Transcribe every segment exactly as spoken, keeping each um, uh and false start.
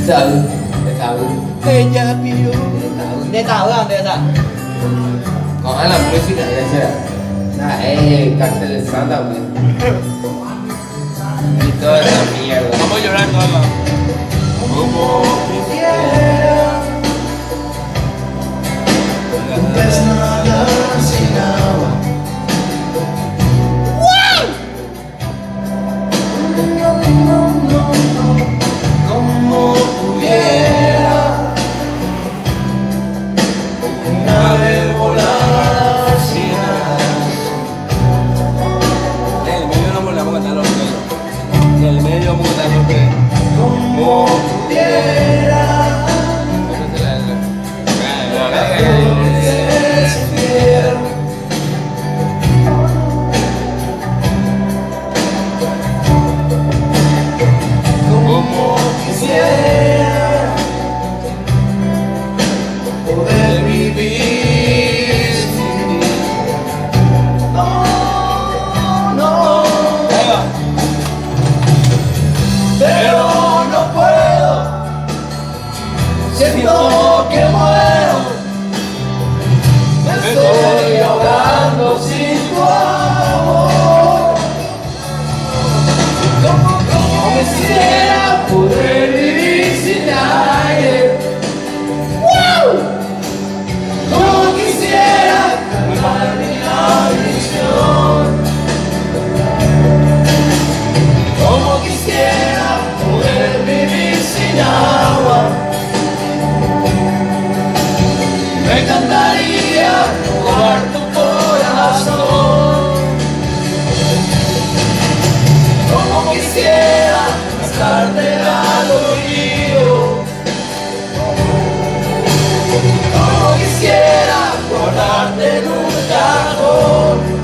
Tahu, tahu. Ella pidió. Dia tahu kan dia tak? Còn ai làm music này là sao? Nah, eh, cartel de Santa, güey. Y toda esa mierda. Vamos llorando, alma. Como quisiera. Un pez nada sin agua. Como pudiera una vez volar sin alas. En el medio no volvamos a cantar los pelos. En el medio vamos a cantar los pelos. Como pudiera. Como quisiera poder vivir sin ti. No, no, pero no puedo. Siento que muero. Me estoy ahogando sin tu amor. Como, como quisiera poder vivir sin aire. ¡Wow! Como quisiera calmar mi ambición. Como quisiera poder vivir sin agua. Me encantaría robar tu corazón. Como quisiera gastarte al oído. Como quisiera guardarte en un cajón.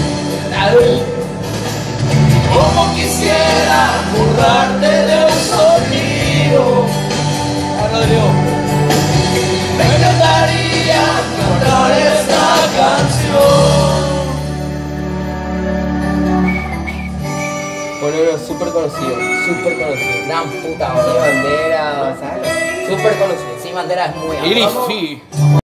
Como quisiera burlarte de un sonido. Me encantaría cantar esta canción. Bueno, no, súper conocido, súper conocido. Gran puta, Sin boludo. bandera, ¿sabes? Súper conocido. Sin bandera es muy Iris, amable. sí.